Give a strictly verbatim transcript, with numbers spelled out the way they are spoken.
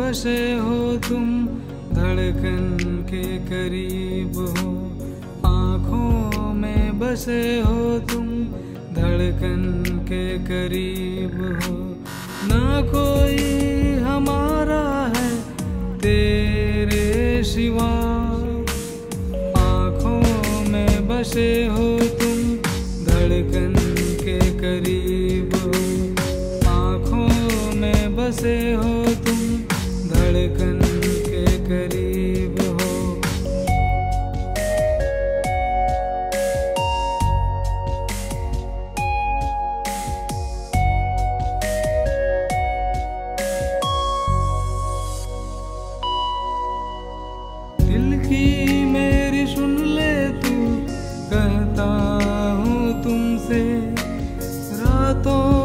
बसे हो तुम, धड़कन के करीब हो। आँखों में बसे हो तुम, धड़कन के करीब हो। ना कोई हमारा है तेरे सिवा। आँखों में बसे हो तुम, धड़कन के करीब हो। आँखों में बसे हो तुम, धड़कन के करीब हो। दिल की मेरी सुन ले तू, कहता हूँ तुमसे रातों